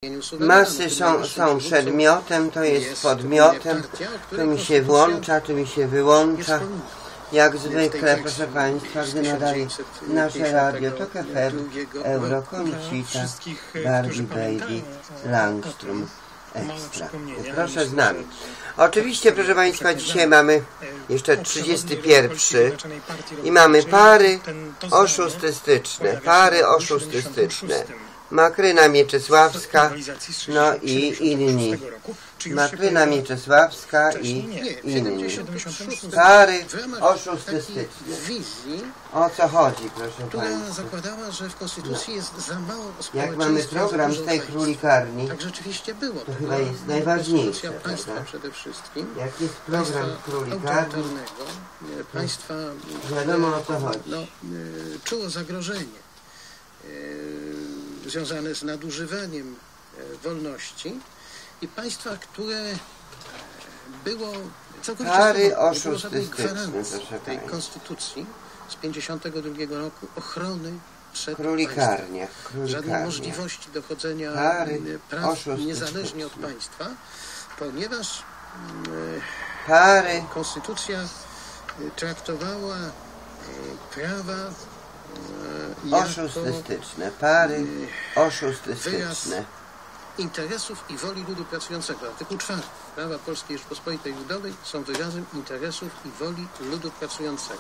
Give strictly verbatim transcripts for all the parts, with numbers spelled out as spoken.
Masy są, są przedmiotem, to jest podmiotem, tu mi się włącza, tu mi się wyłącza. Jak zwykle, proszę Państwa, gdy nadaje nasze radio, to K F M, Euro, Conchita, Barbie Baby, Langstrom, Extra. Proszę z nami. Oczywiście, proszę Państwa, dzisiaj mamy jeszcze trzydziesty pierwszy i mamy pary oszustystyczne, pary oszustystyczne. Makryna Mieczysławska, no i inni. Makryna Mieczysławska i inni. Pary oszustystyczne. O co chodzi, proszę Państwa? Jak mamy program z tej królikarni, to chyba jest najważniejsze, prawda? Jak jest program z królikarni, to wiadomo o co chodzi. Czuło zagrożenie związane z nadużywaniem wolności i państwa, które było całkowicie pary oszustystyczne, tej konstytucji z pięćdziesiątego drugiego roku ochrony przed królikarnia, żadnej możliwości dochodzenia pary praw niezależnie od państwa, ponieważ pary konstytucja traktowała prawa oszustystyczne, pary oszustystyczne. Interesów i woli ludu pracującego. Artykuł czwarty. Prawa Polskiej Rzeczypospolitej Ludowej są wyrazem interesów i woli ludu pracującego.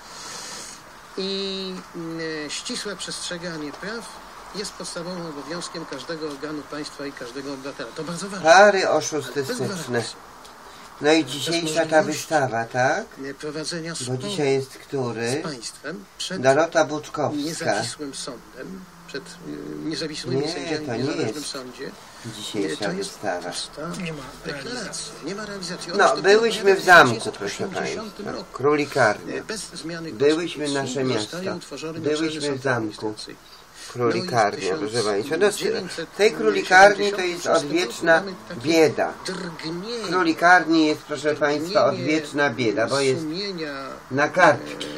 I e, ścisłe przestrzeganie praw jest podstawowym obowiązkiem każdego organu państwa i każdego obywatela. To bardzo ważne. Pary oszustystyczne. No i dzisiejsza ta wystawa, tak? Prowadzenia Bo dzisiaj jest który? Z państwem przed Dorota Buczkowska. Niezawisłym sądem, przed niezawisłymi nie, sędziami w niezależnym sądzie. Dzisiejsza to jest wystawa. Nie ma deklaracji. Nie ma realizacji. No, byłyśmy w zamku, proszę Państwa. Królikarnia. Byłyśmy nasze miasto. Byłyśmy w zamku. Królikarnia, proszę Państwa. No, w tej królikarni to jest odwieczna bieda. W królikarni jest, proszę Państwa, odwieczna bieda, bo jest na kartki.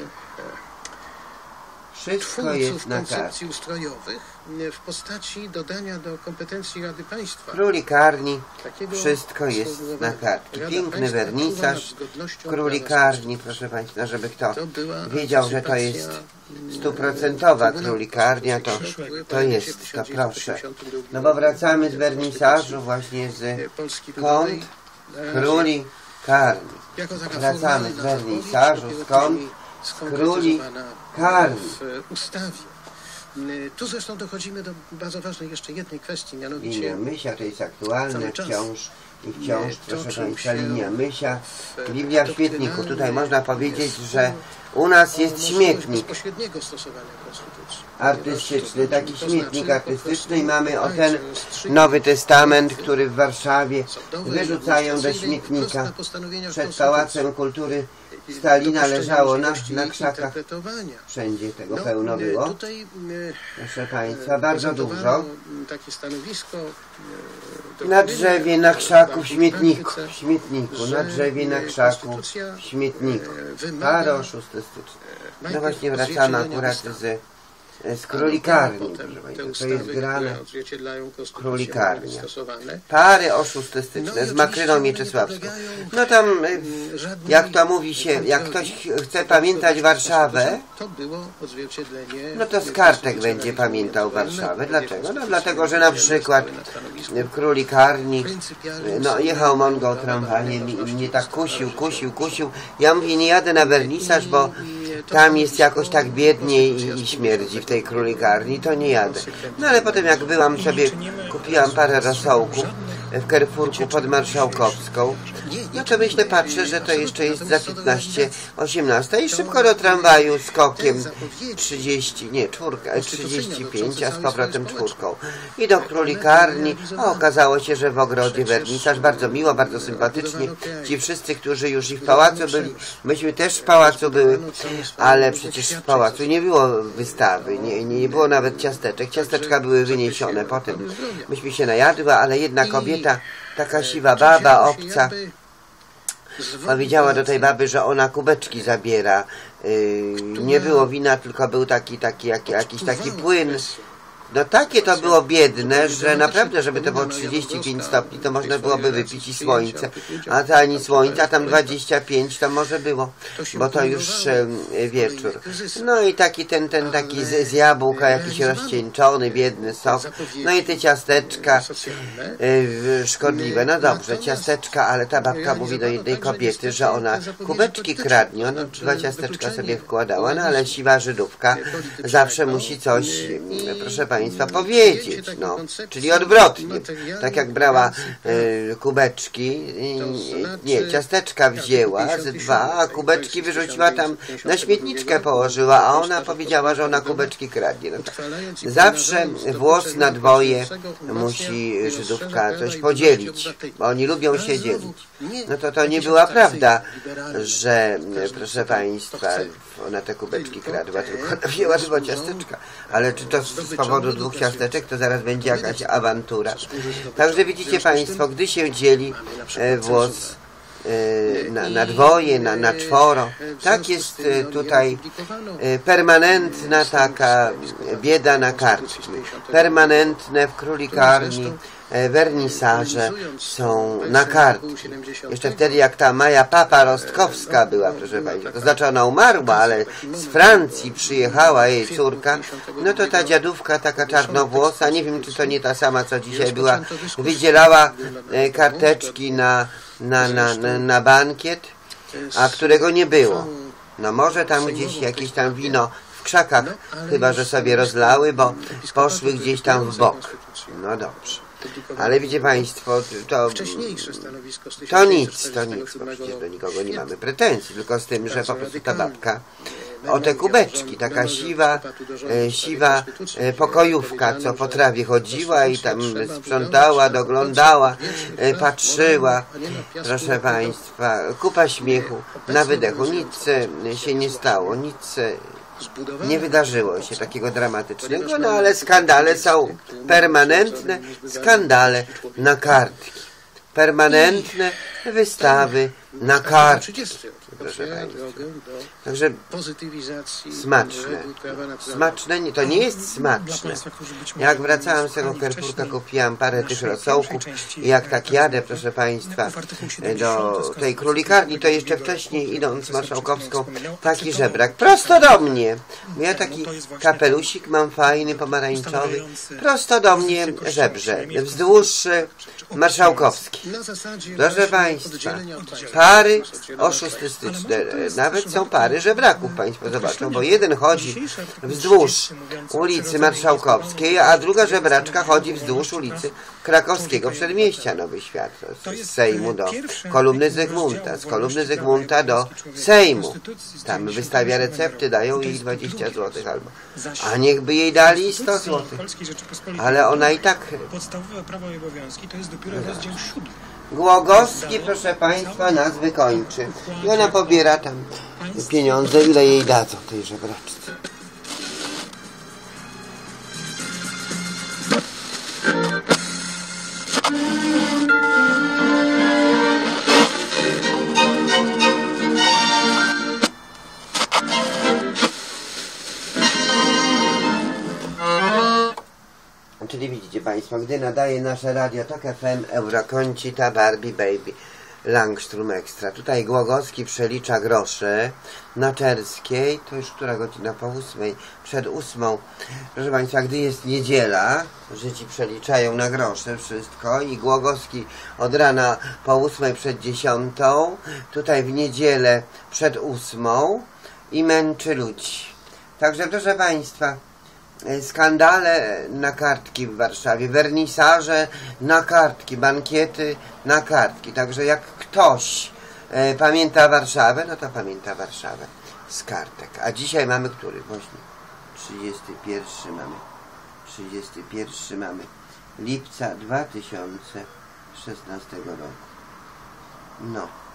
Wszystko jest na kartki. ustrojowych w postaci dodania do kompetencji Rady Państwa. W królikarni wszystko jest na kartki. Piękny wernisaż w królikarni, proszę Państwa, żeby kto wiedział, że to jest stuprocentowa królikarnia, to, to jest, to proszę. No bo wracamy z wernisażu właśnie z kąt królikarni. Wracamy z wernisażu, skąd? Z królikarni. W ustawie. Tu zresztą dochodzimy do bardzo ważnej jeszcze jednej kwestii, mianowicie... Linia Mysia to jest aktualne wciąż i wciąż, proszę Państwa, linia Mysia. Biblia w śmietniku. Tutaj można powiedzieć, że u nas jest śmietnik artystyczny, taki śmietnik artystyczny i mamy o ten Nowy Testament, który w Warszawie wyrzucają do śmietnika. Przed Pałacem Kultury Stalina leżało na, na krzakach. Wszędzie tego pełno było. Proszę Państwa, bardzo dużo. Na drzewie, na krzaku, w śmietniku. W śmietniku, na drzewie, na krzaku, w śmietniku. Pary oszustystyczne. No właśnie wracamy akurat z, z królikarni. To jest grane królikarnia. Pary oszustystyczne z Makryną Mieczysławską. No tam, jak to mówi się, jak ktoś chce pamiętać Warszawę, no to z kartek będzie pamiętał Warszawę. Dlaczego? No dlatego, że na przykład w królikarni no, jechał Mongol tramwajem i mnie tak kusił, kusił, kusił. Ja mówię, nie jadę na wernisaż, bo tam jest jakoś tak biednie i, i śmierdzi w tej królikarni, to nie jadę. No ale potem jak byłam sobie, kupiłam parę rosołków w Carrefourku pod Marszałkowską, no to myślę, patrzę, że to jeszcze jest za piętnaście, osiemnaście i szybko do tramwaju skokiem trzydzieści, nie, czwórka, trzydzieści pięć, a z powrotem czwórką. I do królikarni, a okazało się, że w ogrodzie wernisaż, bardzo miło, bardzo sympatycznie. Ci wszyscy, którzy już i w pałacu byli, myśmy też w pałacu były, ale przecież w pałacu nie było wystawy, nie, nie było nawet ciasteczek. Ciasteczka były wyniesione potem. Myśmy się najadły, ale jedna kobieta, taka siwa baba, obca, powiedziała do tej baby, że ona kubeczki zabiera. Yy, nie było wina, tylko był taki, taki jak, jakiś taki płyn. No takie to było biedne, że naprawdę, żeby to było trzydzieści pięć stopni, to można byłoby wypić i słońce. A to ani słońca, tam dwadzieścia pięć to może było, bo to już e, wieczór. No i taki ten, ten taki z, z jabłka, jakiś rozcieńczony, biedny sok. No i te ciasteczka e, szkodliwe. No dobrze, ciasteczka, ale ta babka mówi do jednej kobiety, że ona kubeczki kradnie. Ona dwa ciasteczka sobie wkładała, no ale siwa Żydówka zawsze musi coś, proszę Państwa, powiedzieć, no, czyli odwrotnie. Tak jak brała e, kubeczki, nie, ciasteczka wzięła z dwa, a kubeczki wyrzuciła tam na śmietniczkę położyła, a ona powiedziała, że ona kubeczki kradnie. No tak. Zawsze włos na dwoje musi Żydówka coś podzielić, bo oni lubią się dzielić. No to to nie była prawda, że, proszę Państwa, ona te kubeczki kradła, tylko ona wzięła dwa ciasteczka. Ale czy to z powodu dwóch ciasteczek, to zaraz będzie jakaś awantura. Także widzicie Państwo, gdy się dzieli e, włos e, na, na dwoje, na, na czworo, tak jest e, tutaj e, permanentna taka bieda na karczmy. Permanentne w królikarni wernisaże są na kartki. Jeszcze wtedy, jak ta Maja Papa Rostkowska była, proszę Państwa, to znaczy ona umarła, ale z Francji przyjechała jej córka, no to ta dziadówka taka czarnowłosa, nie wiem, czy to nie ta sama, co dzisiaj była, wydzielała karteczki na, na, na, na, na bankiet, a którego nie było. No może tam gdzieś jakieś tam wino w krzakach, chyba że sobie rozlały, bo poszły gdzieś tam w bok. No dobrze. Ale widzicie Państwo, to, to nic, to nic, bo przecież do nikogo nie mamy pretensji, tylko z tym, że po prostu ta babka o te kubeczki, taka siwa, e, siwa e, pokojówka, co po trawie chodziła i tam sprzątała, doglądała, e, patrzyła, proszę Państwa, kupa śmiechu na wydechu, nic e, się nie stało, nic e, nie wydarzyło się takiego dramatycznego, no ale skandale są permanentne, skandale na kartki, permanentne wystawy na kartki, proszę Państwa. Także smaczne, smaczne, nie, to nie jest smaczne. Jak wracałam z tego Carrefourka, kupiłam parę tych rosołków i jak tak jadę, proszę Państwa, do tej królikarni, to jeszcze wcześniej idąc Marszałkowską, taki żebrak, prosto do mnie. Ja taki kapelusik mam fajny, pomarańczowy, prosto do mnie żebrze, wzdłuż Marszałkowskiej. Proszę Państwa, pary oszustystyczne, nawet są pary żebraków, Państwo zobaczą, bo jeden chodzi wzdłuż ulicy Marszałkowskiej, a druga żebraczka chodzi wzdłuż ulicy Krakowskiego Przedmieścia, Nowy Świat, z Sejmu do kolumny Zygmunta, z kolumny Zygmunta do Sejmu. Tam wystawia recepty, dają jej dwadzieścia złotych albo, a niechby jej dali sto złotych, ale ona i tak... Podstawowe prawa i obowiązki to jest dopiero rozdział siódmy. Głogowski, proszę Państwa, nas wykończy. I ona pobiera tam pieniądze, ile jej dadzą tej żebraczce. Czyli widzicie Państwo, gdy nadaje nasze radio Tok F M, Eurokącita, Barbie Baby, Langstrom Extra. Tutaj Głogowski przelicza grosze na Czerskiej, to już która godzina? Po ósmej, przed ósmą. Proszę Państwa, gdy jest niedziela, Żydzi przeliczają na grosze wszystko i Głogowski od rana po ósmej przed dziesiątą, tutaj w niedzielę przed ósmą i męczy ludzi. Także proszę Państwa, skandale na kartki w Warszawie, wernisaże na kartki, bankiety na kartki. Także jak ktoś e, pamięta Warszawę, no to pamięta Warszawę z kartek. A dzisiaj mamy który? Właśnie trzydziesty pierwszy mamy. trzydziesty pierwszy mamy lipca dwa tysiące szesnastego roku. No.